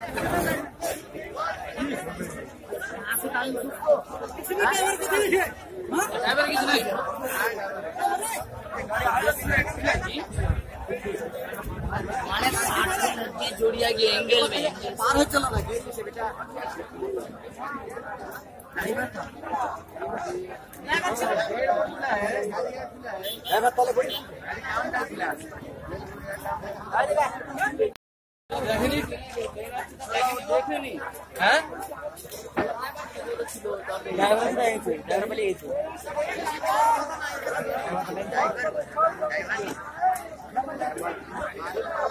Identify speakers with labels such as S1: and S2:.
S1: जोड़िया के एंगल में पार हो चलो ना से बेटा ड्राइवर